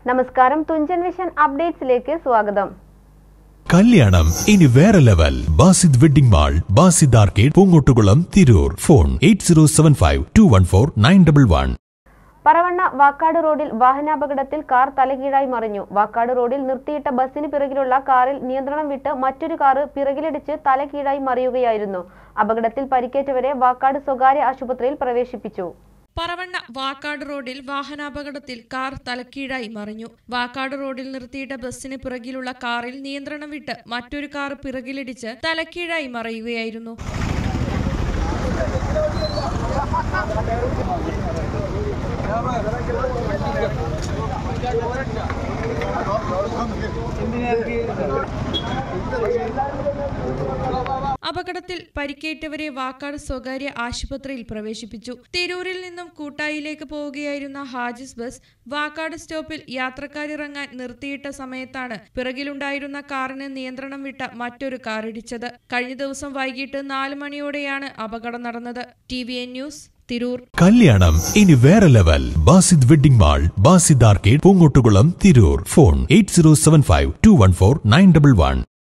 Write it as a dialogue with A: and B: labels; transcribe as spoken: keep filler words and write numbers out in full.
A: നമസ്കാരം, തുഞ്ചൻ വിഷൻ അപ്ഡേറ്റ്സിലേക്ക് സ്വാഗതം.
B: കല്യാണം ഇനി വേറെ level. Basid wedding mall, Basid arcade, Poongottukulam, Tirur. Phone eight zero seven five two one four nine double one.
A: Paravanna Vakkad റോഡിൽ വാഹനാപകടത്തിൽ കാർ തലകീഴായി മറിഞ്ഞു. വാക്കാട് റോഡിൽ നിർത്തിയിട്ട ബസിന് പിറകിലുള്ള കാറിൽ നിയന്ത്രണം വിട്ട് മറ്റൊരു കാർ പിറകിലിടിച്ച് തലകീഴായി മറിയുകയായിരുന്നു. അപകടത്തിൽ പരിക്കേറ്റവരെ വാക്കാട് സ്വകാര്യ ആശുപത്രിയിൽ പ്രവേശിപ്പിച്ചു.
C: പറവണ്ണ വാക്കാട് റോഡിൽ വാഹനാപകടത്തിൽ കാർ തലക്കീഴായി മറിഞ്ഞു. വാക്കാട് റോഡിൽ നിർത്തിയിട്ട ബസിന് പിറകിലുള്ള കാറിൽ നിയന്ത്രണം വിട്ട് മറ്റൊരു കാർ പിറകിലിടിച്ച് തലക്കീഴായി മറിയുകയായിരുന്നു. അപകടത്തിൽ പരിക്കേറ്റവരെ വാക്കാട് സ്വകാര്യ ആശുപത്രിയിൽ പ്രവേശിപ്പിച്ചു. തിരൂരിൽ നിന്നും കൂട്ടായിലേക്ക് പോവുകയായിരുന്ന ഹാജിസ് ബസ് വാക്കാട് സ്റ്റോപ്പിൽ യാത്രക്കാരിറങ്ങാൻ നിർത്തിയിട്ട സമയത്താണ് പിറകിലുണ്ടായിരുന്ന കാറിന് നിയന്ത്രണം വിട്ട മറ്റൊരു കാർ ഇടിച്ചത്. കഴിഞ്ഞ ദിവസം വൈകിട്ട് നാല് മണിയോടെയാണ് അപകടം നടന്നത്. T V N news, Tirur.
B: കല്യാണം ഇനി വേറെ level. Basid wedding mall, Basid arcade, Poongottukulam, Tirur. Phone eight zero seven five two one four nine double one.